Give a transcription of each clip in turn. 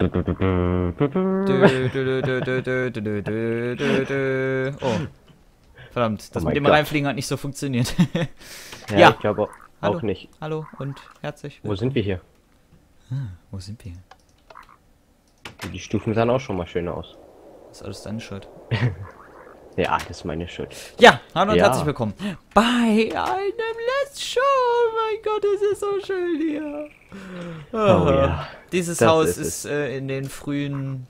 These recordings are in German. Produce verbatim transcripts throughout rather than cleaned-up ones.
Dö, dö, dö, dö, dö, dö, dö, dö, dö. Oh. Verdammt, das Oh mit mein dem Gott. Reinfliegen hat nicht so funktioniert. Ja, Ja. ich glaube Hallo. auch nicht. Hallo und herzlich Wo willkommen. sind wir hier? Wo sind wir? Die Stufen sahen auch schon mal schön aus. Das ist alles deine Schuld. Ja, das ist meine Schuld. Ja, hallo und Ja. herzlich willkommen bei einem Let's Show. Oh mein Gott, es ist so schön hier. Oh ja. Dieses Das Haus ist ist, äh, in den frühen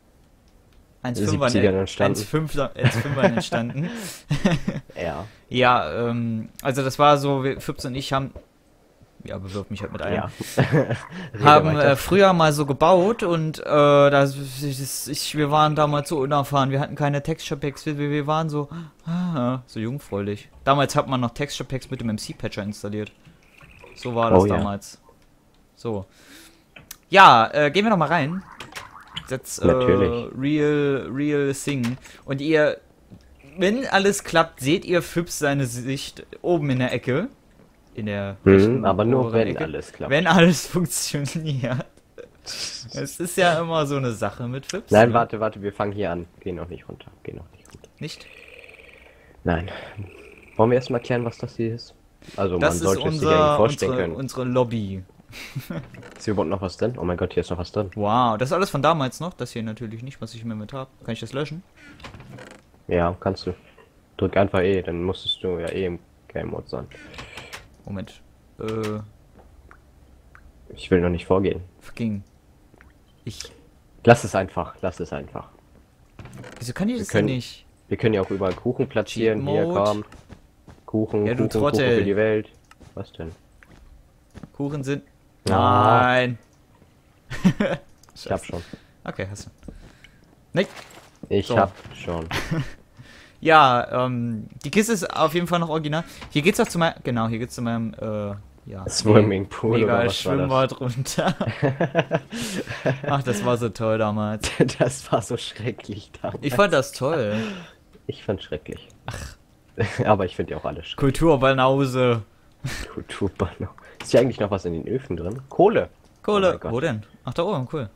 siebzigern entstanden. eins-fünfern entstanden. Ja. Ja, ähm, also das war so, wir, Fips und ich haben, ja, bewirb mich halt mit einem, Ja. haben weiter. äh, früher mal so gebaut und äh, das, das, ich, wir waren damals so unerfahren, wir hatten keine Texture Packs, wir, wir waren so, ah, so jungfräulich. Damals hat man noch Texture Packs mit dem M C-Patcher installiert. So war das Oh ja. damals. So. Ja, äh, gehen wir noch mal rein. That's äh, Natürlich. real, real thing. Und ihr, wenn alles klappt, seht ihr Fips seine Sicht oben in der Ecke. In der rechten Hm, aber nur oberen wenn Ecke. alles klappt. Wenn alles funktioniert. Es ist ja immer so eine Sache mit Fips. Nein, ne? warte, warte, wir fangen hier an. Geh noch nicht runter. Geh noch nicht runter. Nicht? Nein. Wollen wir erstmal klären, was das hier ist? Also Das man ist sollte es sich eigentlich unser, vorstellen unsere, können. unsere Lobby. Ist hier überhaupt noch was drin? Oh mein Gott, hier ist noch was drin. Wow, das ist alles von damals noch. Das hier natürlich nicht, was ich mir mit habe. Kann ich das löschen? Ja, kannst du. Drück einfach E, dann musstest du ja eh im Game Mode sein. Moment. Äh, Ich will noch nicht vorgehen. ging. Ich. Lass es einfach, lass es einfach. Wieso kann ich das können- denn nicht? Wir können ja auch überall Kuchen platzieren. Cheat Hier, Mode. komm. Kuchen, Ja, du Kuchen, Kuchen Trottel. für die Welt. Was denn? Kuchen sind. Ja. Nein! Ich hab schon. Okay, hast du. Nee. Ich So. hab schon. Ja, ähm, die Kiste ist auf jeden Fall noch original. Hier geht's doch zu meinem. Genau, hier geht's zu meinem, äh, ja. Swimmingpool Mega oder was war Schwimmbad runter. Ach, das war so toll damals. das? Das war so schrecklich damals. Ich fand das toll. Ich fand schrecklich. Ach. Aber ich finde ja auch alle schrecklich. Kulturbanause. Kulturbanner. Ist hier eigentlich noch was in den Öfen drin? Kohle. Oh Kohle. mein Gott. Wo denn? Ach, da oben, cool.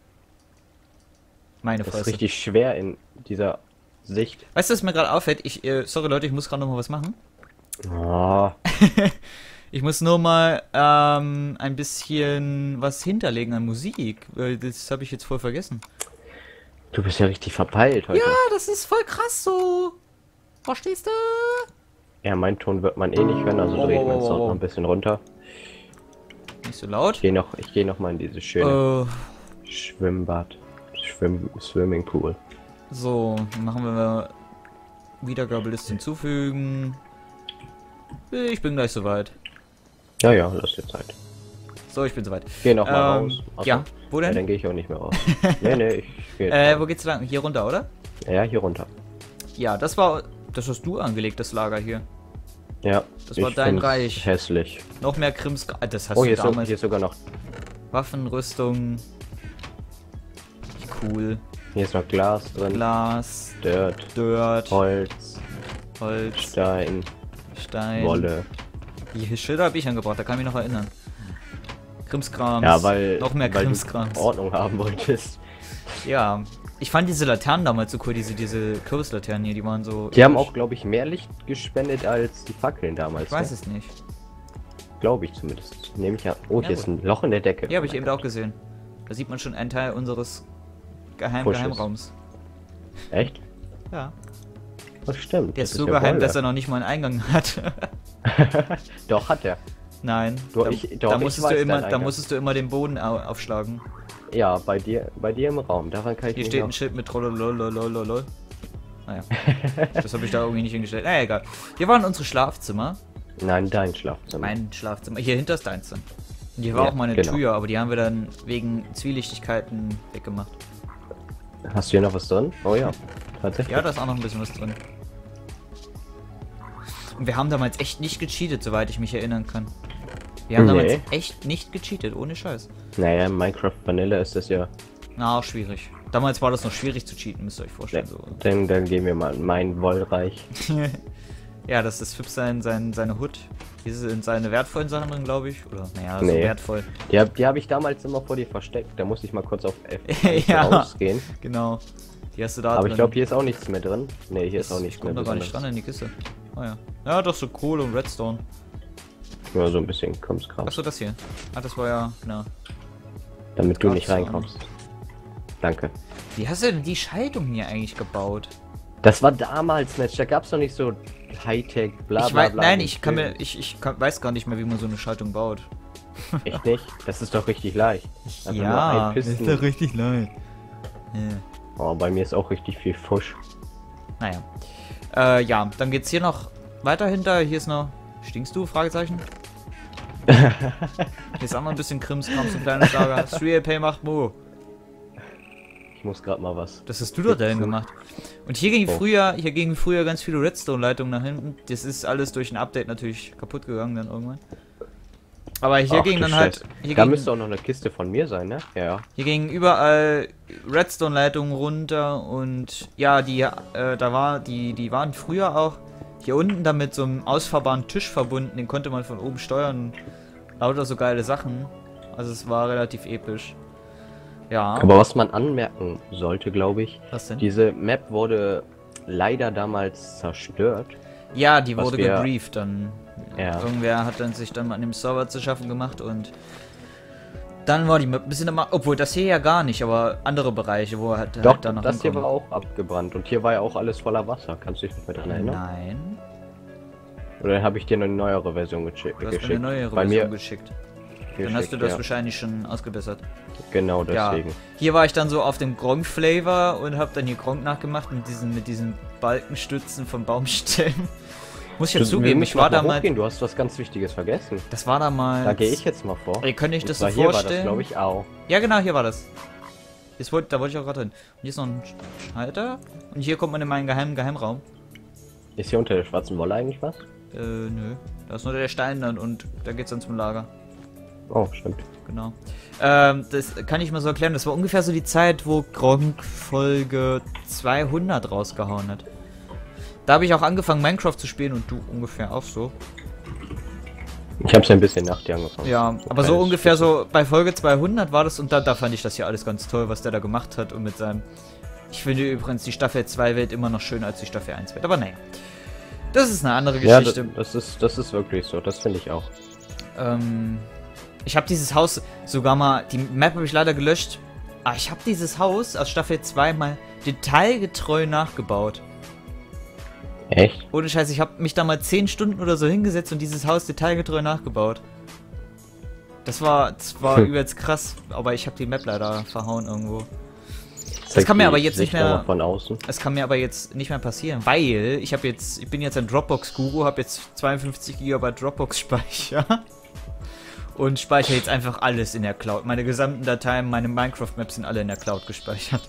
Meine Das ist Fresse. richtig schwer in dieser Sicht. Weißt du, was mir gerade auffällt? Ich, äh, sorry Leute, ich muss gerade noch mal was machen. Oh, Ich muss nur mal ähm, ein bisschen was hinterlegen an Musik. Äh, Das habe ich jetzt voll vergessen. du bist ja richtig verpeilt heute. Ja, das ist voll krass so. Verstehst du? Ja, mein Ton wird man eh nicht hören, also Oh, dreht oh, man oh, es oh. noch ein bisschen runter. Nicht so laut. Ich gehe noch, ich gehe noch mal in dieses schöne Äh, Schwimmbad. Schwimm Swimmingpool. so, dann machen wir Wiedergabeliste hinzufügen. Ich bin gleich soweit. Ja, ja, lass dir Zeit. So, ich bin soweit. Geh noch mal Ähm, raus. Ach so. ja, wo Ja, denn? dann gehe ich auch nicht mehr raus. nee, nee, ich gehe. Äh, wo geht's lang? Hier runter, oder? Ja, hier runter. Ja, das war. Das hast du angelegt, das Lager hier. Ja. Das war ich dein find's Reich. Hässlich. Noch mehr Krims. Ah, das hast Oh, du hier ist, so, damals. hier ist sogar noch. Waffenrüstung. Cool. Hier ist noch Glas drin. Glas, Dirt. Dirt, Holz. Holz, Stein. Stein. Wolle. Die Schilder habe ich angebracht, da kann ich mich noch erinnern. Krimskrams. Ja, weil. Noch mehr weil du Krimskrams. Ordnung haben wolltest. Ja. Ich fand diese Laternen damals so cool, diese, diese Kürbislaternen hier, die waren so. Die haben auch, glaube ich, mehr Licht gespendet als die Fackeln damals. Ich weiß ne? es nicht. Glaube ich zumindest. Nehme ich an. Oh, Ja, hier gut. ist ein Loch in der Decke. Ja, habe ich Oh mein eben Gott. auch gesehen. Da sieht man schon einen Teil unseres Geheim Pushes. Geheimraums. Echt? Ja. Das stimmt. Der das ist so ja geheim, Boiler. dass er noch nicht mal einen Eingang hat. Doch, hat er. Nein. Du, da, ich- doch, da ich musstest weiß du immer, deinen da Eingang. musstest du immer den Boden au aufschlagen. Ja, bei dir, bei dir im Raum. Daran kann ich Hier mich steht ein noch... Schild mit Trollololololol. Naja. Das habe ich da irgendwie nicht hingestellt. Naja, egal. Hier waren unsere Schlafzimmer. Nein, dein Schlafzimmer. Mein Schlafzimmer. Hier hinter ist deins dann. Und hier war Ja, auch meine genau. Tür, aber die haben wir dann wegen Zwielichtigkeiten weggemacht. Hast du hier noch was drin? Oh ja, tatsächlich. Ja, da ist auch noch ein bisschen was drin. Und wir haben damals echt nicht gecheatet, soweit ich mich erinnern kann. Wir haben Nee. damals echt nicht gecheatet, ohne Scheiß. Naja, in Minecraft Vanilla ist das ja... Na, auch schwierig. Damals war das noch schwierig zu cheaten, müsst ihr euch vorstellen. So. Dann, dann gehen wir mal in mein Wollreich. Ja, das ist Fips sein, sein, seine Hood. Hier sind seine wertvollen Sachen drin, glaube ich. Oder, naja, so Nee. wertvoll. Die, hab- die habe ich damals immer vor dir versteckt. Da musste ich mal kurz auf F Ja. rausgehen. Genau. Die hast du da Aber drin. ich glaube, hier ist auch nichts mehr drin. Nee, hier ist auch Ich nichts mehr komm da gar drin. nicht dran in die Kiste. Oh ja. Ja, doch so Kohle und Redstone. Nur so ein bisschen Krimskram. Achso, das hier. Ah, das war ja, genau. Damit du nicht Gab's auch reinkommst. Danke. Wie hast du denn die Schaltung hier eigentlich gebaut? Das war damals nicht. Da gab es doch nicht so Hightech, bla ich bla weiß, bla. nein, mit ich kann Film. mir, ich, ich kann, weiß gar nicht mehr, wie man so eine Schaltung baut. Echt nicht? Das ist doch richtig leicht. Einfach nur Ja, ein ist Pisten. doch richtig leid. Ja. Oh, bei mir ist auch richtig viel Fusch. Naja. Äh, ja, dann geht's hier noch weiter hinter. Hier ist noch. Stinkst du? Fragezeichen. Hier ist auch noch ein bisschen Krimskrams, ein kleines Lager. three A P macht Mo. Ich muss gerade mal was. Das hast du doch dahin gemacht. Und hier ging Oh. früher, hier gingen früher ganz viele Redstone-Leitungen nach hinten. Das ist alles durch ein Update natürlich kaputt gegangen dann irgendwann. Aber hier Ach, ging du dann halt. Scheiße. Hier Da ging, müsste auch noch eine Kiste von mir sein, ne? Ja. hier gingen überall Redstone-Leitungen runter und ja, die, äh, da war, die, die waren früher auch hier unten dann mit so einem ausfahrbaren Tisch verbunden, den konnte man von oben steuern. Lauter so geile Sachen. Also es war relativ episch. Ja. Aber was man anmerken sollte, glaube ich, Was denn? diese Map wurde leider damals zerstört. Ja, die was wurde wir- gebrieft dann. Ja. Irgendwer hat dann sich dann an dem Server zu schaffen gemacht und dann war die Map ein bisschen immer, obwohl das hier ja gar nicht, aber andere Bereiche, wo er halt, Doch, halt dann noch das hier hinkommen. war auch abgebrannt und hier war ja auch alles voller Wasser. Kannst du dich nicht mehr dran erinnern? Nein, Oder habe ich dir eine neuere Version geschi du hast geschickt? mir eine neuere Bei Version mir geschickt. geschickt, Dann hast du das ja. wahrscheinlich schon ausgebessert. Genau Ja, deswegen. hier war ich dann so auf dem Gronk-Flavor und habe dann hier Gronk nachgemacht mit diesen, mit diesen Balkenstützen von Baumstämmen. Muss ich ja Du- wir zugeben, müssen ich war noch mal damals, hochgehen, du hast was ganz Wichtiges vergessen. das war damals... Da gehe ich jetzt mal vor. Ihr könnt euch Und das so zwar hier war das, vorstellen. glaube ich, auch. Ja, genau, hier war das. Jetzt wollt, da wollte ich auch gerade hin. Und hier ist noch ein Schalter. Und hier kommt man in meinen geheimen Geheimraum. Ist hier unter der schwarzen Wolle eigentlich was? Äh, nö. Da ist nur der Stein dann und da geht's dann zum Lager. Oh, stimmt. Genau. Ähm, das kann ich mal so erklären. Das war ungefähr so die Zeit, wo Gronk Folge zweihundert rausgehauen hat. Da habe ich auch angefangen, Minecraft zu spielen und du ungefähr auch so. Ich habe es ein bisschen nach dir angefangen. Ja, aber so kleines ungefähr bisschen. so bei Folge zweihundert war das und da, da fand ich das hier alles ganz toll, was der da gemacht hat und mit seinem... Ich finde übrigens die Staffel zwei Welt immer noch schöner als die Staffel eins Welt, aber naja. Das ist eine andere Ja, das, Geschichte. das ist das ist wirklich so. Das finde ich auch. Ähm, ich habe dieses Haus sogar mal... Die Map habe ich leider gelöscht. Aber ich habe dieses Haus aus Staffel zwei mal detailgetreu nachgebaut. Echt? Ohne Scheiß, ich habe mich da mal zehn Stunden oder so hingesetzt und dieses Haus detailgetreu nachgebaut. Das war, das war Hm. übelst krass, aber ich habe die Map leider verhauen irgendwo. Zeig kann mir die aber jetzt nicht Sicht mehr- nochmal von außen. Es kann mir aber jetzt nicht mehr passieren, weil ich habe jetzt, ich bin jetzt ein Dropbox-Guru, habe jetzt zweiundfünfzig Gigabyte Dropbox-Speicher und speichere jetzt einfach alles in der Cloud. Meine gesamten Dateien, meine Minecraft-Maps sind alle in der Cloud gespeichert.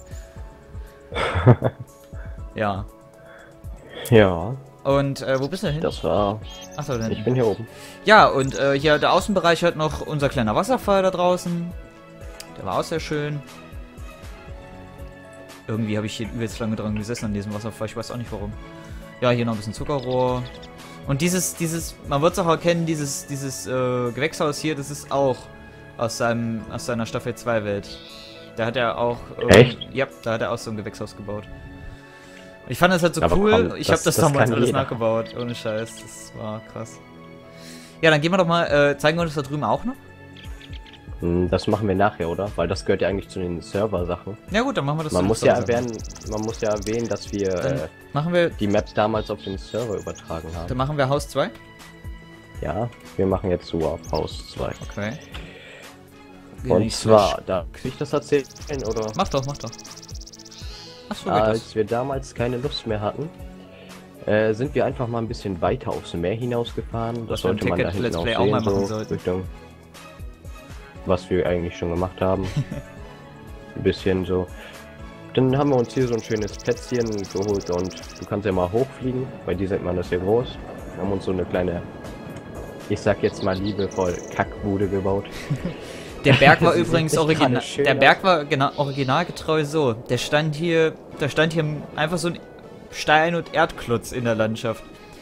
Ja. Ja, Und äh, wo bist du denn hin? das war. Achso, da Ich hinten. bin hier oben. Ja, und äh, hier der Außenbereich hat noch unser kleiner Wasserfall da draußen. Der war auch sehr schön. Irgendwie habe ich hier übelst lange dran gesessen an diesem Wasserfall, ich weiß auch nicht warum. Ja, hier noch ein bisschen Zuckerrohr. Und dieses, dieses, man wird es auch erkennen, dieses, dieses äh, Gewächshaus hier, das ist auch aus seinem, aus seiner Staffel zwei Welt. Da hat er auch... ähm, Echt? Ja, da hat er auch so ein Gewächshaus gebaut. Ich fand das halt so Aber cool, komm, ich das- habe das, das damals kann alles jeder. nachgebaut, ohne Scheiß, das war krass. Ja, dann gehen wir doch mal, äh, zeigen wir uns da drüben auch noch? Hm, Das machen wir nachher, oder? Weil das gehört ja eigentlich zu den Server-Sachen. Ja gut, dann machen wir das Man so. muss ja erwähnen, man muss ja erwähnen, dass wir Dann äh, machen wir, die Maps damals auf den Server übertragen haben. dann machen wir Haus zwei. Ja, wir machen jetzt so auf Haus zwei. Okay. Und Nicht zwar, da kann ich das erzählen, oder? Mach doch, mach doch. Achso, geht das. Als wir damals keine Lust mehr hatten, äh, sind wir einfach mal ein bisschen weiter aufs Meer hinausgefahren. Das Was wir im sollte man da Ticket hinten Let's auch Play auch sehen, mal machen so sollten. Richtung, was wir eigentlich schon gemacht haben. Ein bisschen so. Dann haben wir uns hier so ein schönes Plätzchen geholt und du kannst ja mal hochfliegen. Bei dir sieht man das hier groß. Wir haben uns so eine kleine, ich sag jetzt mal liebevoll, Kackbude gebaut. Der Berg war Das sieht übrigens nicht original. gerade schön Der aus. Berg war genau originalgetreu so. Der stand hier, da stand hier einfach so ein Stein- und Erdklotz in der Landschaft.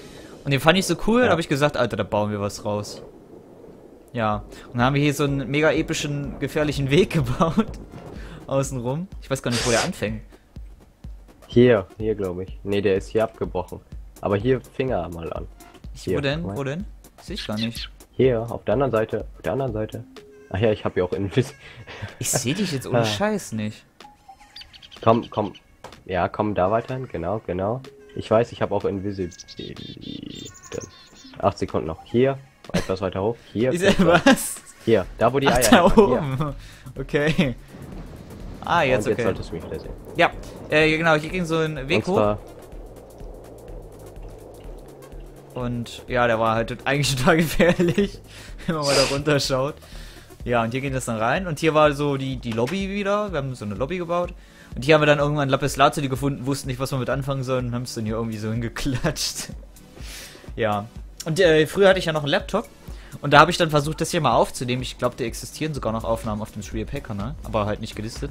Und den fand ich so cool, Ja. da habe ich gesagt, Alter, da bauen wir was raus. Ja, und dann haben wir hier so einen mega epischen, gefährlichen Weg gebaut. Außenrum. Ich weiß gar nicht, wo der anfängt. Hier, hier glaube ich. Ne, der ist hier abgebrochen. Aber hier fing er mal an. Ich, Hier, wo denn? guck mal. Wo denn? Sehe ich gar nicht. Hier, auf der anderen Seite. Auf der anderen Seite. Ach ja, ich habe ja auch Invis. Ich sehe dich jetzt ohne Ah. Scheiß nicht. Komm, komm. Ja, komm da weiter hin. Genau, genau. Ich weiß, ich habe auch Invisible. Acht Sekunden noch. Hier. Etwas weiter hoch. Hier. Ich kurz sehe weiter. was? Hier. Da, wo die Ach, Eier da hängen. Hier. oben. Okay. Ah, jetzt, Und jetzt okay. solltest du mich wieder sehen. Ja, äh, genau, hier ging so ein Weg Und hoch. zwar, Und ja, der war halt eigentlich total gefährlich, wenn man mal da runter schaut. Ja, und hier ging das dann rein. Und hier war so die, die Lobby wieder. Wir haben so eine Lobby gebaut. Und hier haben wir dann irgendwann Lapis Lazuli gefunden, wussten nicht, was wir mit anfangen sollen und haben es dann hier irgendwie so hingeklatscht. Ja. Und äh, früher hatte ich ja noch einen Laptop. Und da habe ich dann versucht, das hier mal aufzunehmen. Ich glaube, da existieren sogar noch Aufnahmen auf dem ShreePay-Kanal, aber halt nicht gelistet.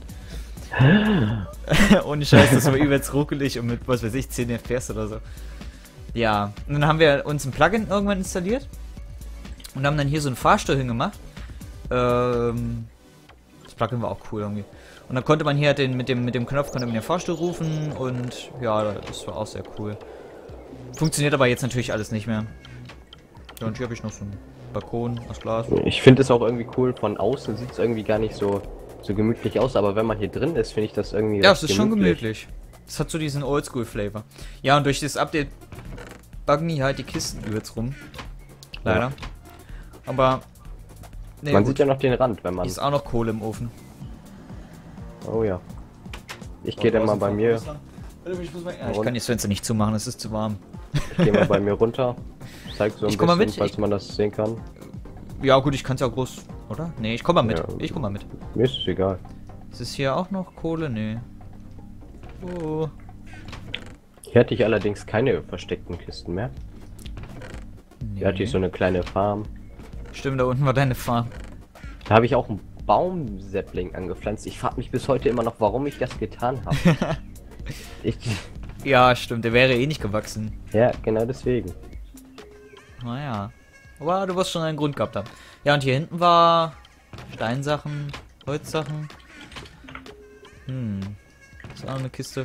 Ohne Scheiß, das war übelst ruckelig und mit, was weiß ich, zehn F P S oder so. Ja, und dann haben wir uns ein Plugin irgendwann installiert und haben dann hier so einen Fahrstuhl hingemacht. Ähm, das Plugin war auch cool irgendwie. Und dann konnte man hier den, mit dem mit dem Knopf konnte man den Fahrstuhl rufen und ja, das war auch sehr cool. Funktioniert aber jetzt natürlich alles nicht mehr. Ja, und hier habe ich noch so einen Balkon aus Glas. ich finde es auch irgendwie cool. Von außen sieht es irgendwie gar nicht so, so gemütlich aus. Aber wenn man hier drin ist, finde ich das irgendwie. Ja, recht es ist schon gemütlich. Es hat so diesen Oldschool-Flavor. Ja, und durch das Update buggen hier halt die Kisten übelst rum. Leider. Ja. Aber. Nee, Man gut. sieht ja noch den Rand, wenn Hier man. ist auch noch Kohle im Ofen. Oh ja. Ich gehe dann mal bei mir. Ja, ich kann die Fenster nicht zumachen, es ist zu warm. Ich gehe mal bei mir runter. Zeig so ein Ich komm mal bisschen, mit, falls ich- man das sehen kann. Ja, gut, ich kann es ja auch groß, oder? Nee, ich komm mal mit. Ja. Ich komm mal mit. Mir ist es egal. Ist es hier auch noch Kohle? Nee. Oh. Hier hatte ich allerdings keine versteckten Kisten mehr. Nee. Hier hatte ich so eine kleine Farm. Stimmt, da unten war deine Farm. Da habe ich auch einen Baumsäppling angepflanzt. Ich frage mich bis heute immer noch, warum ich das getan habe. ich, Ja, stimmt, der wäre eh nicht gewachsen. ja, genau deswegen. Naja. Aber du wirst schon einen Grund gehabt haben. Ja, und hier hinten war Steinsachen, Holzsachen. Hm. Ist auch eine Kiste.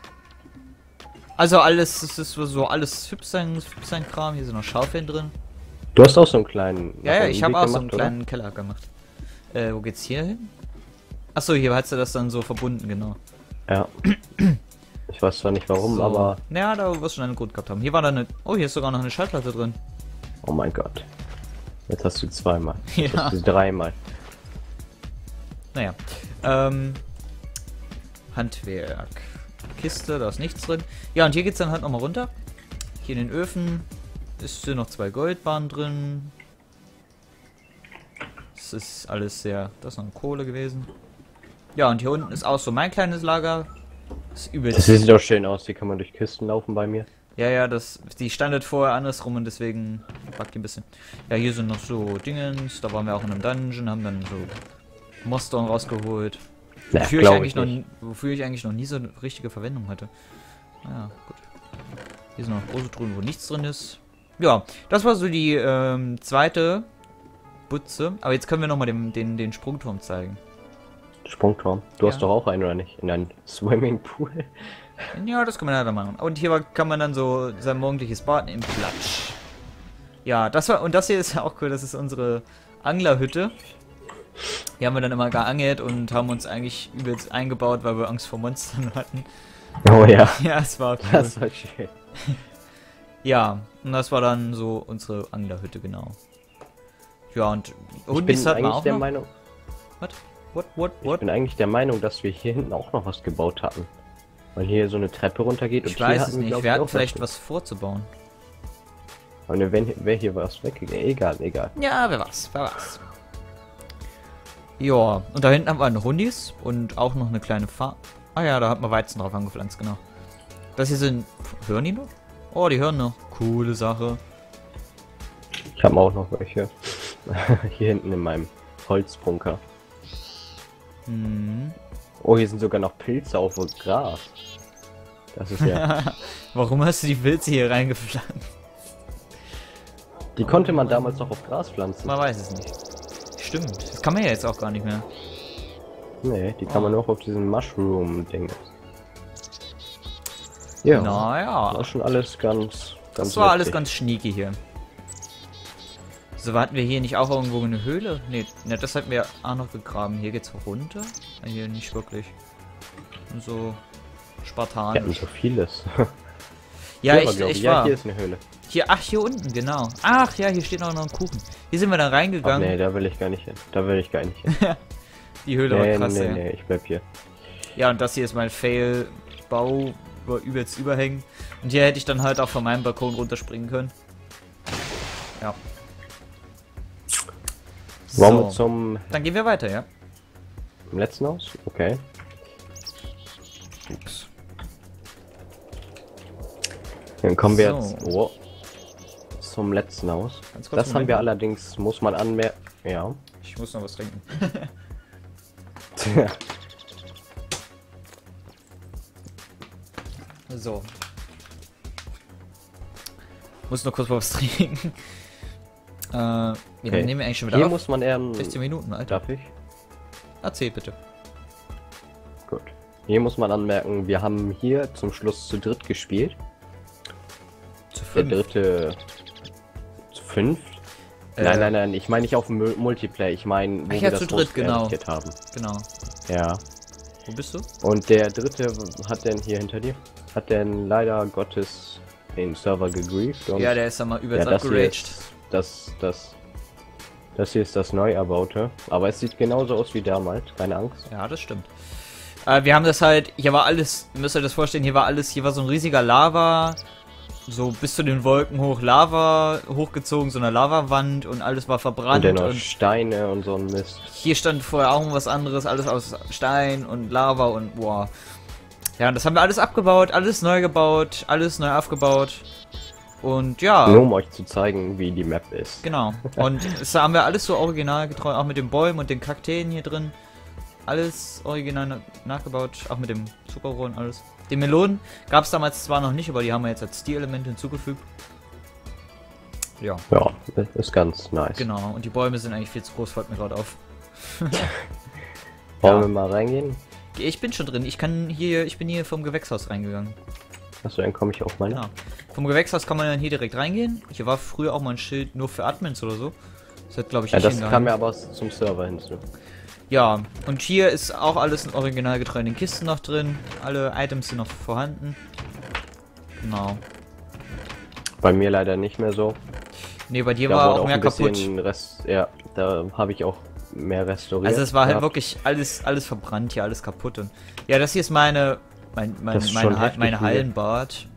Also alles, es ist so alles Hübschein, Hübschein-Kram. Hier sind noch Schaufeln drin. Du hast auch so einen kleinen. Ja, ja, einen ich habe Weg auch so einen gemacht, oder? kleinen Keller gemacht. Äh, wo geht's hier hin? Achso, hier hast du das dann so verbunden, genau. Ja. Ich weiß zwar nicht warum, so. aber. Naja, da wirst du schon einen Grund gehabt haben. Hier war dann eine. Oh, hier ist sogar noch eine Schallplatte drin. Oh mein Gott. Jetzt hast du zweimal. Jetzt Ja. hast du dreimal. Naja. Ähm. Handwerk. Kiste, da ist nichts drin. Ja, und hier geht's dann halt nochmal runter. Hier in den Öfen ist sind noch zwei Goldbarren drin. Das ist alles sehr. Das ist noch Kohle gewesen. Ja, und hier unten ist auch so mein kleines Lager. Das ist übelst. Das sieht doch schön aus. Hier kann man durch Kisten laufen bei mir. Ja, ja, das, die standet vorher andersrum und deswegen backt die ein bisschen. Ja, hier sind noch so Dingens, da waren wir auch in einem Dungeon, haben dann so Monster rausgeholt. Na, wofür, ich glaub eigentlich ich noch, nicht. wofür ich eigentlich noch nie so eine richtige Verwendung hatte. Naja, gut. Hier sind noch große Truhen, wo nichts drin ist. Ja, das war so die ähm, zweite Butze. Aber jetzt können wir nochmal den, den, den Sprungturm zeigen. Sprungturm. Du Ja. hast doch auch einen, oder nicht? In einem Swimmingpool. Ja, das kann man ja dann machen. Und hier war- kann man dann so sein morgendliches Baden im Platsch. Ja, das war, und das hier ist ja auch cool, das ist unsere Anglerhütte. Hier haben wir dann immer geangelt und haben uns eigentlich übelst eingebaut, weil wir Angst vor Monstern hatten. Oh ja. Ja, es war cool. Das war schön. Ja, und das war dann so unsere Anglerhütte, genau. Ja, und Ich Hundis bin hatten wir eigentlich auch der noch. Meinung, What? What? What? ich What? bin eigentlich der Meinung, dass wir hier hinten auch noch was gebaut hatten. Weil hier so eine Treppe runtergeht und Ich hier weiß hatten es nicht. glaub Wir ich, hatten auch vielleicht was. was vorzubauen. Aber ne, wenn wäre hier was weggegangen. Egal, egal. Ja, wer was, wer was. Ja, und da hinten haben wir eine Hundis und auch noch eine kleine Farm. Ah ja, da hat man Weizen drauf angepflanzt, genau. Das hier sind... Hören die noch? Oh, die hören noch. Coole Sache. Ich habe auch noch welche. Hier hinten in meinem Holzbunker. Hm. Oh, hier sind sogar noch Pilze auf dem Gras. Das ist ja. Warum hast du die Pilze hier reingepflanzt? Die konnte man damals noch auf Gras pflanzen. Man weiß es nicht. Stimmt. Das kann man ja jetzt auch gar nicht mehr. Nee, die kann Oh. man noch auf diesem Mushroom-Ding. Ja, Naja. war schon alles ganz, ganz Das war alles lustig. ganz schnieke hier. So, hatten wir hier nicht auch irgendwo eine Höhle? Nee, ne, das hatten wir auch noch gegraben. Hier geht's runter. Ja, hier nicht wirklich. Nur so Wir hatten spartanisch. so vieles. Ja, Hier war, ich, glaub ich ja, war. hier ist eine Höhle. Hier, ach, hier unten, genau. Ach ja, hier steht auch noch ein Kuchen. Hier sind wir dann Ach reingegangen. nee, da will ich gar nicht hin. Da will ich gar nicht hin. Die Höhle nee, war krass, nee, ja. nee, ich bleib hier. Ja, und das hier ist mein Fail-Bau, über übelst überhängen. Und hier hätte ich dann halt auch von meinem Balkon runterspringen können. Ja. Wollen wir So, zum dann gehen wir weiter, ja? letzten Haus? Okay. Ups. Dann kommen wir So. jetzt oh, zum letzten Haus. Ganz kurz, Das haben Moment. wir allerdings, muss man anmerken. Ja. Ich muss noch was trinken. Tja. So. Muss noch kurz was trinken. Äh, ja, Okay. dann nehmen wir eigentlich schon wieder Hier auf. muss man ähm, sechzehn Minuten, Alter. darf ich? Erzähl bitte. Gut. Hier muss man anmerken, wir haben hier zum Schluss zu dritt gespielt. Zu Der fünf. dritte zu fünf. Äh, Nein, nein, nein, ich meine nicht auf dem Mul- Multiplayer, ich meine, wo Ach wir ja, das zu dritt, Haus genau. errichtet haben. Genau. Ja. Wo bist du? Und der dritte hat denn hier hinter dir, hat denn leider Gottes den Server gegrieft und Ja, der ist ja mal ja, übelst das hier abgeraged. ist das, das, das hier ist das neu erbaute, aber es sieht genauso aus wie damals, keine Angst. Ja, das stimmt. Äh, wir haben das halt, hier war alles, müsst ihr euch das vorstellen, hier war alles, hier war so ein riesiger Lava, so bis zu den Wolken hoch Lava hochgezogen, so eine Lavawand und alles war Und verbrannt dann noch und Steine und so ein Mist. hier stand vorher auch was anderes, alles aus Stein und Lava und boah. Ja, und das haben wir alles abgebaut, alles neu gebaut, alles neu aufgebaut. Und ja, Nur um euch zu zeigen, wie die Map ist. genau. Und das haben wir alles so originalgetreu, auch mit den Bäumen und den Kakteen hier drin. Alles original na- nachgebaut, auch mit dem Zuckerrohr und alles. Die Melonen gab es damals zwar noch nicht, aber die haben wir jetzt als Stilelemente hinzugefügt. Ja, Ja, das ist ganz nice. genau. Und die Bäume sind eigentlich viel zu groß, fällt mir gerade auf. Wollen Ja. wir mal reingehen? Ich bin schon drin. Ich kann hier, ich bin hier vom Gewächshaus reingegangen. Achso, dann komme ich auch mal. Genau. Vom Gewächshaus kann man dann hier direkt reingehen. Hier war früher auch mal ein Schild nur für Admins oder so. Das hat, glaube ich, Ja, nicht das hingehalten. kam ja aber zum Server hinzu. Ja, und hier ist auch alles in originalgetreu in den Kisten noch drin. Alle Items sind noch vorhanden. Genau. Bei mir leider nicht mehr so. Ne, bei dir Da war wurde auch mehr ein kaputt. bisschen Rest, ja, da habe ich auch mehr restauriert. Also es war halt gehabt. wirklich alles, alles verbrannt hier, alles kaputt. Und ja, das hier ist meine, mein, mein, Das ist meine, schon Ha- heftig meine viel. Hallenbad.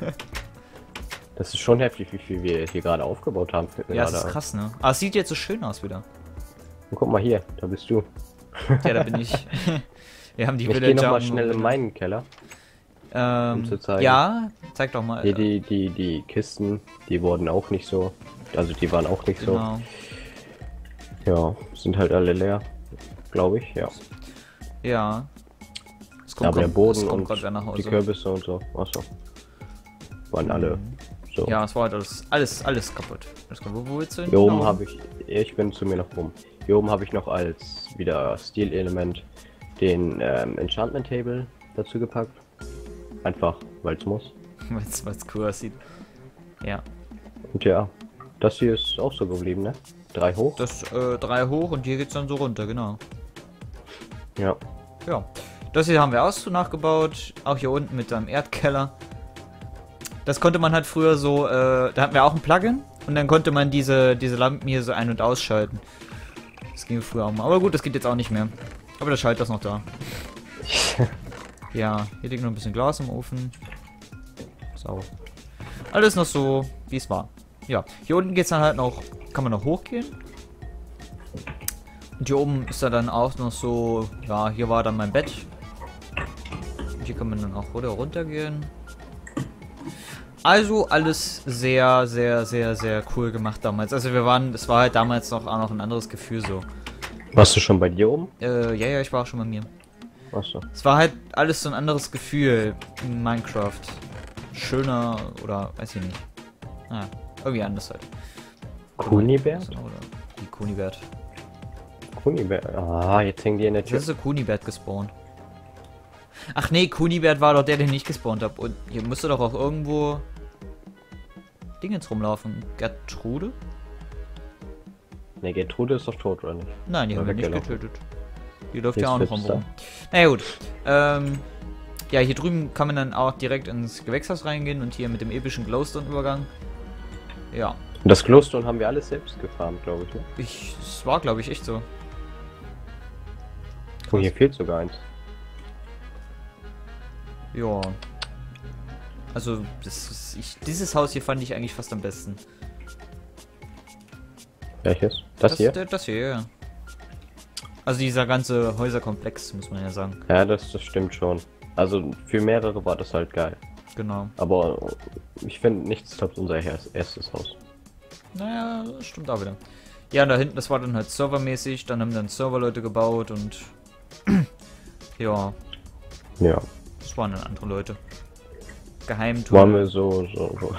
Das ist schon heftig, wie viel wir hier gerade aufgebaut haben. fällt mir Ja, das gerade ist auf. krass, ne? Aber es sieht jetzt so schön aus wieder. Und guck mal hier, da bist du. Ja, da bin ich. Wir haben die Ich gehe Villager nochmal um- schnell in meinen Keller. ähm, um zu zeigen. Ja, zeig doch mal. Hier die, die, die Kisten, die wurden auch nicht so. Also die waren auch nicht Genau. so. Ja, sind halt alle leer. Glaube ich, ja. Ja. Es kommt, Aber der grad- Boden es kommt und grad wer nach Hause. die Kürbisse und so. Achso. Waren alle so. Ja, es war halt alles, alles, alles kaputt. Alles kaputt. Wo, wo willst du hin? Hier oben Genau. habe ich, ich bin zu mir noch rum. Hier oben habe ich noch als wieder Stilelement den ähm, Enchantment Table dazu gepackt. Einfach, weil es muss. Weil's, weil's cool aussieht. Ja. Und ja, das hier ist auch so geblieben, ne? Drei hoch. Das äh, drei hoch und hier geht's dann so runter, genau. Ja. Ja. Das hier haben wir auch so nachgebaut. Auch hier unten mit einem Erdkeller. Das konnte man halt früher so, äh, da hatten wir auch ein Plugin und dann konnte man diese, diese Lampen hier so ein- und ausschalten. Das ging früher auch mal. Aber gut, das geht jetzt auch nicht mehr. Aber der Schalter ist noch da. Ja, hier liegt noch ein bisschen Glas im Ofen. Sauber. Alles noch so, wie es war. Ja, hier unten geht's dann halt noch, kann man noch hochgehen. Und hier oben ist da dann auch noch so, ja, hier war dann mein Bett. Und hier kann man dann auch wieder runtergehen. Also alles sehr, sehr, sehr, sehr cool gemacht damals. Also wir waren, es war halt damals noch auch noch ein anderes Gefühl so. Warst du schon bei dir oben? Äh, ja, ja, ich war auch schon bei mir. Achso. Es war halt alles so ein anderes Gefühl in Minecraft. Schöner oder weiß ich nicht. Naja, irgendwie anders halt. Kunibert? So, oder? Die Kunibert. Kunibert. Ah, jetzt hängen die in der Tür. Das ist so Kunibert gespawnt. Ach nee, Kunibert war doch der, den ich gespawnt habe. Und hier müsste doch auch irgendwo Dingens rumlaufen. Gertrude? Ne, Gertrude ist doch tot, oder nicht? Nein, die Oder haben wir nicht weggelaufen. getötet. Die läuft Jetzt ja auch noch wird's rum. Naja gut. Ähm, ja, hier drüben kann man dann auch direkt ins Gewächshaus reingehen und hier mit dem epischen Glowstone-Übergang. Ja. Und das Glowstone haben wir alles selbst gefarmt, glaube ich, ne? Ich, es war, glaube ich, echt so. Oh, hier fehlt sogar eins. Ja. Also, das ist, ich, dieses Haus hier fand ich eigentlich fast am besten. Welches? Das, Das, hier? das, das hier, ja. Also dieser ganze Häuserkomplex, muss man ja sagen. Ja, das, das stimmt schon. Also für mehrere war das halt geil. Genau. Aber ich finde, nichts toppt unser erstes Haus. Naja, das stimmt auch wieder. Ja, und da hinten, das war dann halt servermäßig, dann haben dann Serverleute gebaut und ja, Ja. das waren dann andere Leute. Geheimtour. Waren wir so, so, so.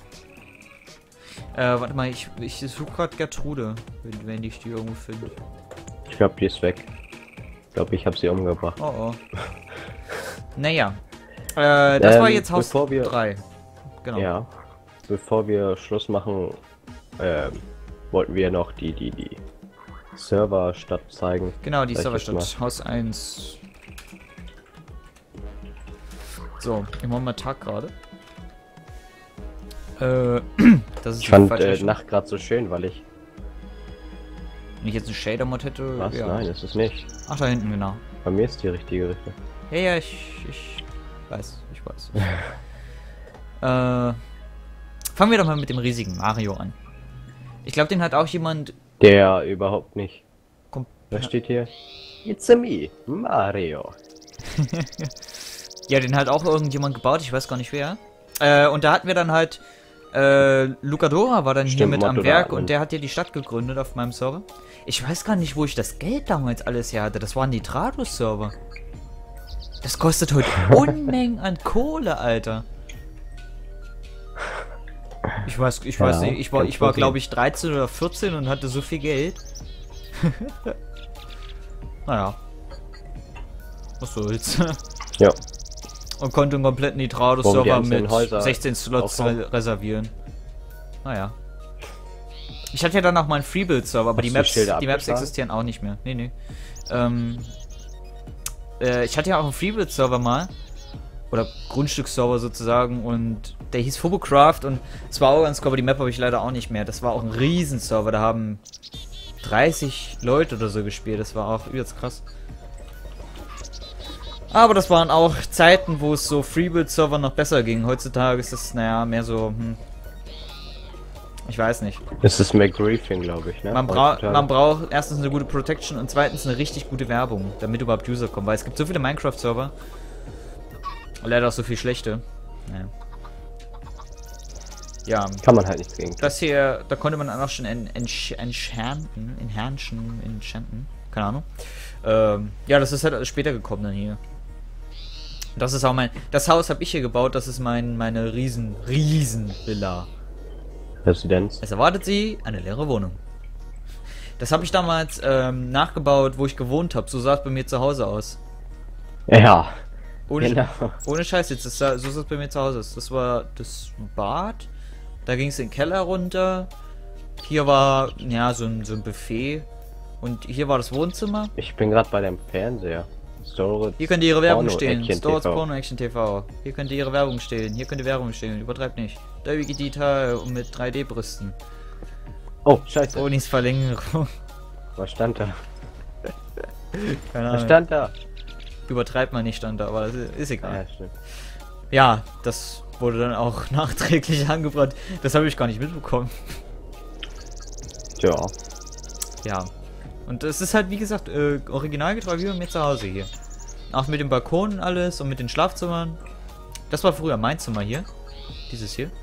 Äh, warte mal, ich, ich suche gerade Gertrude, wenn, wenn ich die irgendwo finde. Ich glaube, die ist weg. Ich glaube, ich habe sie umgebracht. Oh oh. Naja. Äh, das Ähm, war jetzt Haus bevor wir- drei. Genau. Ja. Bevor wir Schluss machen, ähm, wollten wir noch die, die, die Serverstadt zeigen. Genau, die Sag ich jetzt Serverstadt. Haus eins. So, ich mache mal Tag gerade. Äh, das ist Ich die fand falsche äh, Richtung. Nacht gerade so schön, weil ich... Wenn ich jetzt einen Shader-Mod hätte. Was? Ja. Nein, ist es nicht. Ach, da hinten, genau. Bei mir ist die richtige Richtung. Ja, ja, ich, ich weiß, ich weiß. äh, fangen wir doch mal mit dem riesigen Mario an. Ich glaube, den hat auch jemand. Der überhaupt nicht. Kom Was steht hier? It's a me, Mario. ja, den hat auch irgendjemand gebaut, ich weiß gar nicht wer. Äh, und da hatten wir dann halt. Äh, Lucadora war dann hier Stimmt, mit am Motto Werk da, und und- der hat hier die Stadt gegründet auf meinem Server. Ich weiß gar nicht, wo ich das Geld damals alles her hatte. Das waren die Trados-Server. Das kostet heute Unmengen an Kohle, Alter. Ich weiß, ich weiß Ja, nicht, ich war, kann ich war passieren. glaube ich dreizehn oder vierzehn und hatte so viel Geld. Naja. Was soll's. Ja. Und konnte einen kompletten Wollen wir die Nitrado-Server einzelnen mit Häuser sechzehn Slots aufbauen? re reservieren. Naja. Ich hatte ja dann auch mal einen Freebuild-Server, aber Hast die du Maps, die Schilder die Maps abgeschlagen? existieren auch nicht mehr. Nee, nee. Ähm, äh, ich hatte ja auch einen Freebuild-Server mal. Oder Grundstücksserver sozusagen. Und der hieß Phobocraft und es war auch ganz cool, aber die Map habe ich leider auch nicht mehr. Das war auch ein Riesenserver, da haben dreißig Leute oder so gespielt. Das war auch übelst krass. Aber das waren auch Zeiten, wo es so Freebuild-Server noch besser ging. Heutzutage ist das, naja, mehr so, hm, ich weiß nicht. Das ist McGriffin, glaube ich, ne? Man, bra Heutzutage. man braucht erstens eine gute Protection und zweitens eine richtig gute Werbung, damit überhaupt User kommen. Weil es gibt so viele Minecraft-Server. Und leider auch so viel schlechte. Naja. Ja, Kann man halt nichts gegen. das hier, da konnte man dann auch schon en ench enchanten, enhanchen, enchanten, keine Ahnung. Ähm, ja, das ist halt alles später gekommen dann hier. Das ist auch mein, das Haus habe ich hier gebaut, das ist mein, meine riesen, riesen Villa. Residenz. Es erwartet sie eine leere Wohnung. Das habe ich damals ähm, nachgebaut, wo ich gewohnt habe. So sah es bei mir zu Hause aus. Ja. Ohne, Genau. ohne Scheiß jetzt, das sah, so sah es bei mir zu Hause aus. Das war das Bad. Da ging es in den Keller runter. Hier war, ja, so ein, so ein Buffet. Und hier war das Wohnzimmer. Ich bin gerade bei dem Fernseher. Storage. Hier könnte ihre Werbung Porno stehen. Action Storage T V. Porno Action T V. Hier könnte ihre Werbung stehen. Hier könnte Werbung stehen. Übertreibt nicht. Da digital und mit drei D-Brüsten. Oh, scheiße. Onis Verlängerung. Was stand da? Keine Was Ahnung. stand da? Übertreibt man nicht stand da, aber das ist egal. Ja, stimmt. Ja, das wurde dann auch nachträglich angebrannt. Das habe ich gar nicht mitbekommen. Ja. Ja. Und es ist halt, wie gesagt, äh, originalgetreu wie bei mir zu Hause hier. Auch mit dem Balkon und alles und mit den Schlafzimmern. Das war früher mein Zimmer hier. Dieses hier.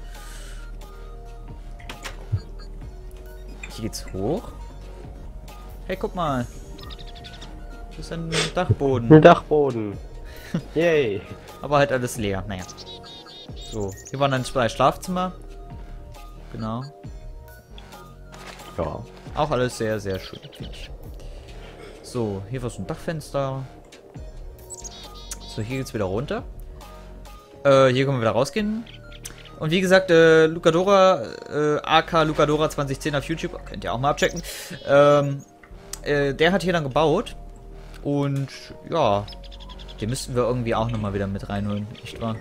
Hier geht's hoch. Hey, guck mal. Das ist ein Dachboden. Ein Dachboden. Yay. Aber halt alles leer. Naja. So, hier waren dann zwei Schlafzimmer. Genau. Ja. Auch alles sehr, sehr schön, finde ich. So, hier war so ein Dachfenster. So, hier geht's wieder runter. Äh, hier können wir wieder rausgehen. Und wie gesagt, äh, Lucadora, äh, A K Lucadora zwanzig zehn auf YouTube, könnt ihr auch mal abchecken. Ähm, äh, der hat hier dann gebaut. Und ja, den müssten wir irgendwie auch nochmal wieder mit reinholen, nicht wahr?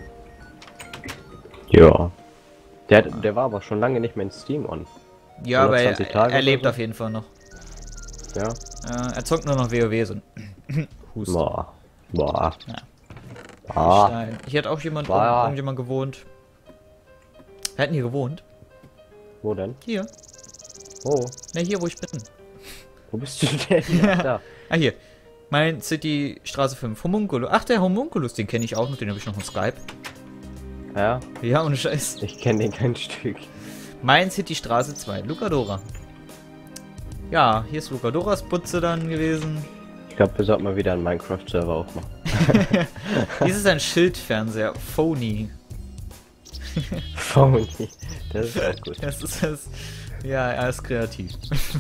Ja. Der, der war aber schon lange nicht mehr in Steam on. Ja, aber er, Tage er lebt oder so? auf jeden Fall noch. Ja. Äh, er zockt nur noch WoW, so ein Hust. Boah. Boah. Ja. Ah. Stein. Hier hat auch jemand, Boah. irgendjemand gewohnt. Wir hatten hier gewohnt. Wo denn? Hier. Oh. Ne, hier, wo ich bin. Wo bist du denn? Ja, da. Ah, hier. Mein City Straße fünf. Homunculus. Ach, der Homunculus, den kenne ich auch noch. Den habe ich noch von Skype. Ja. Ja, ohne Scheiß. Ich kenne den kein Stück. Mein City Straße zwei. Lucadora. Ja, hier ist Lucadoras Putze dann gewesen. Ich glaube, wir sollten mal wieder einen Minecraft-Server aufmachen. Dies ist ein Schildfernseher. Phony. Phony. Das ist auch gut. Das ist das. Ja, er ist kreativ.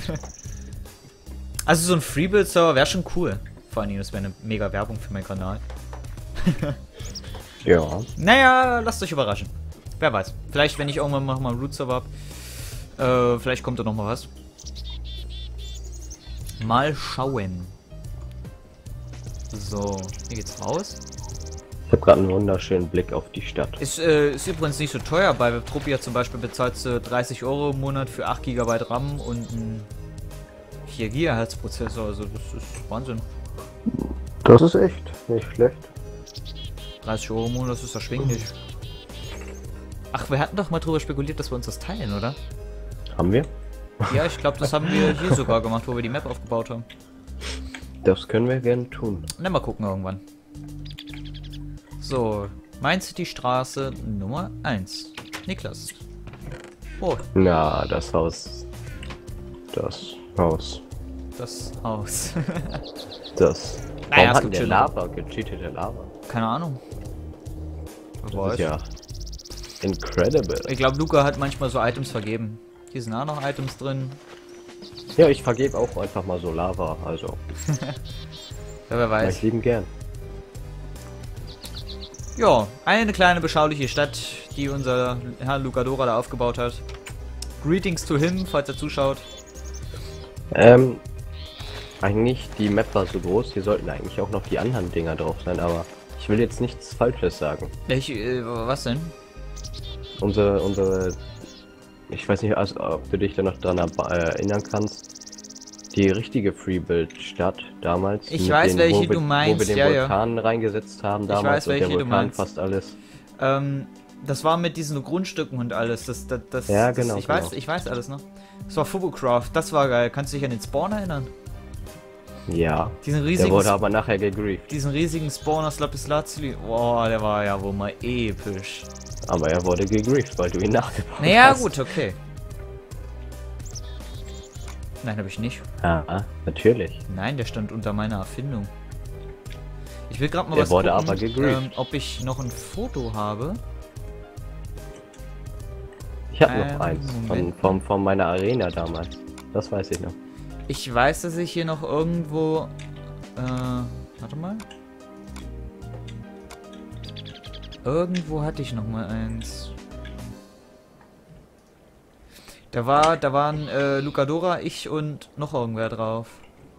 Also so ein Freebuild-Server wäre schon cool. Vor allen Dingen, das wäre eine mega Werbung für meinen Kanal. Ja. Naja, lasst euch überraschen. Wer weiß. Vielleicht, wenn ich irgendwann mal einen Root-Server habe, äh, vielleicht kommt da noch mal was. Mal schauen. So, hier geht's raus. Ich habe gerade einen wunderschönen Blick auf die Stadt. Ist, äh, ist übrigens nicht so teuer. Bei Webtropia zum Beispiel bezahlst du dreißig Euro im Monat für acht Gigabyte RAM und einen vier Gigahertz Prozessor. Also das ist Wahnsinn. Das ist echt nicht schlecht. dreißig Euro im Monat, das ist erschwinglich. Ach, wir hatten doch mal drüber spekuliert, dass wir uns das teilen, oder? Haben wir? Ja, ich glaube, das haben wir hier sogar gemacht, wo wir die Map aufgebaut haben. Das können wir gerne tun. Na, mal gucken irgendwann. So, Main City Straße Nummer eins. Niklas. Oh, Na, das Haus. Das Haus. das Haus. Das. Naja, Warum es hat gibt der schon- Lava gecheatete Lava? Keine Ahnung. Wer Das weiß. ist ja incredible. Ich glaube, Luca hat manchmal so Items vergeben. Hier sind auch noch Items drin. Ja, ich vergebe auch einfach mal so Lava, also. Ja, wer Mach weiß. ich lieben gern. Ja, eine kleine beschauliche Stadt, die unser Herr Lucadora da aufgebaut hat. Greetings to him, falls er zuschaut. Ähm, eigentlich, die Map war so groß, hier sollten eigentlich auch noch die anderen Dinger drauf sein, aber ich will jetzt nichts Falsches sagen. Ich, äh, was denn? Unsere, unsere, ich weiß nicht, also, ob du dich da noch dran äh, erinnern kannst, die richtige Freebuild-Stadt damals. Ich mit weiß, den, welche wo wir, du meinst, wo wir den ja, ja. Vulkan reingesetzt haben Ich damals weiß, welche und der du Vulkan meinst. fast alles. Ähm, das war mit diesen Grundstücken und alles. Das, das, das, Ja, das, genau, Ich genau. weiß, ich weiß alles noch. Das war Fubocraft, das war geil. Kannst du dich an den Spawn erinnern? Ja, Diesen der riesigen, wurde aber nachher gegrieft. diesen riesigen Spawn aus Lapis Lazuli. Boah, der war ja wohl mal episch. Aber er wurde gegrieft, weil du ihn nachgebaut Naja, hast. gut, okay. Nein, habe ich nicht. Ja, natürlich. Nein, der stand unter meiner Erfindung. Ich will gerade mal Der was wurde gucken, aber gegrieft. ähm, ob ich noch ein Foto habe. Ich habe Ähm, noch eins von, Moment. von, von meiner Arena damals. Das weiß ich noch. Ich weiß, dass ich hier noch irgendwo... Äh, warte mal. Irgendwo hatte ich noch mal eins. Da war, da waren äh, Lucadora, ich und noch irgendwer drauf.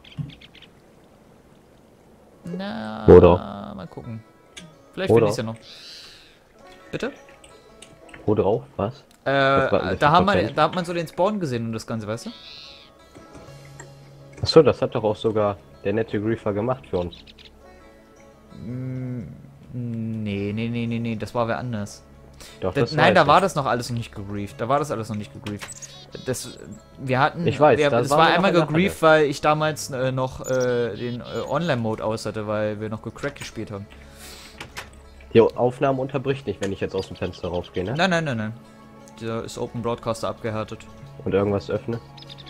Na, Wo drauf? mal gucken. Vielleicht Wo finde ich drauf? ja noch. Bitte? Wo drauf? Was? Äh, war denn das da, für haben wir, Prozent? da hat man so den Spawn gesehen und das Ganze, weißt du? Achso, das hat doch auch sogar der nette Griefer gemacht für uns. Mm, nee, nee, nee, nee, nee, das war wer anders. Doch, Da, das nein, weiß da ich. war das noch alles noch nicht gegrieft. Da war das alles noch nicht gegrieft. Das, wir hatten, Ich weiß, wir, das es war war nur noch einmal in der gegrieft, weil ich damals äh, noch äh, den äh, Online-Mode aus hatte, weil wir noch gecrackt gespielt haben. Die Aufnahme unterbricht nicht, wenn ich jetzt aus dem Fenster rausgehe, ne? Nein, nein, nein, nein. Da ist Open Broadcaster abgehärtet. Und irgendwas öffne.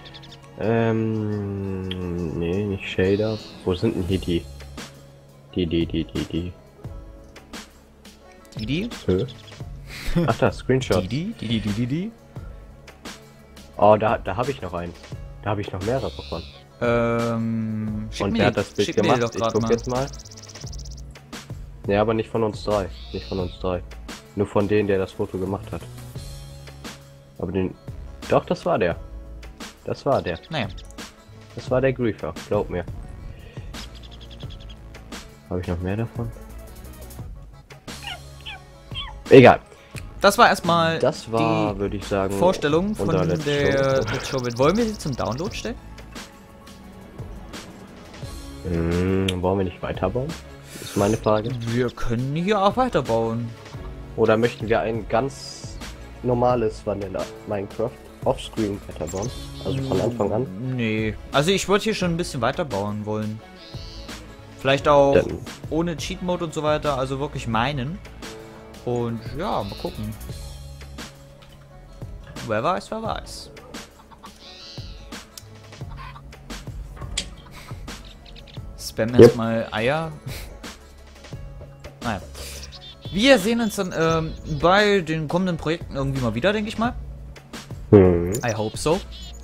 Ähm, nee, nicht Shader. Wo sind denn hier die? Die, die, die, die, die. Die, die? Hö? Ach da, Screenshot. Die, die? Die, die, die, die, die? Oh, da, da habe ich noch einen. Da habe ich noch mehrere davon. Ähm, schick Und mir wer die- hat das Bild schick mir die gemacht? doch Ich grad guck mal. jetzt mal. Ja, aber nicht von uns drei. Nicht von uns drei. Nur von denen, der das Foto gemacht hat. Aber den... Doch, das war der. Das war der. Naja. Das war der Griefer, glaub mir. Habe ich noch mehr davon? Egal. Das war erstmal Das war, die würde ich sagen, Vorstellung von unser der Let's Show. Let's Show. Wollen wir sie zum Download stellen? Hm, wollen wir nicht weiterbauen? Ist meine Frage. Wir können hier auch weiterbauen. Oder möchten wir ein ganz normales Vanilla Minecraft Offscreen weiterbauen? Also von Anfang an? Nee. Also ich würde hier schon ein bisschen weiterbauen wollen. Vielleicht auch Dann- ohne Cheat Mode und so weiter, also wirklich meinen. Und ja, mal gucken. Wer weiß, wer weiß. Spam Yep. erstmal Eier. Naja. Wir sehen uns dann ähm, bei den kommenden Projekten irgendwie mal wieder, denke ich mal. Hm. I hope so.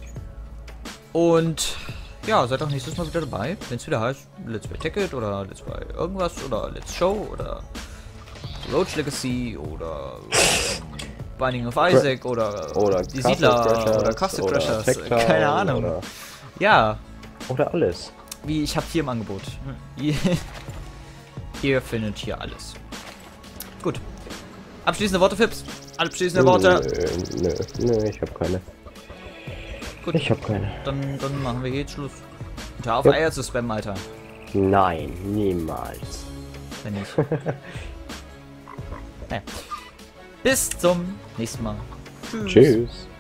Und ja, seid auch nächstes Mal wieder dabei, wenn es wieder heißt Let's Play Ticket oder Let's Play irgendwas oder Let's Show oder Roach Legacy oder ähm, Binding of Isaac oder, Oder die Castle Siedler Crashers oder Castle oder Crashers, Techtown keine Ahnung. Oder, Ja, oder alles. wie ich habe hier im Angebot. Ihr, ihr findet hier alles. Gut. Abschließende Worte, Fips. Abschließende Worte. Nö, nö, nö, ich habe keine. Gut, Ich habe keine. dann, dann machen wir hier jetzt Schluss. Und hör auf, Ja. Eier zu spammen, Alter. Nein, niemals. Wenn nicht. Naja. Bis zum nächsten Mal. Tschüss.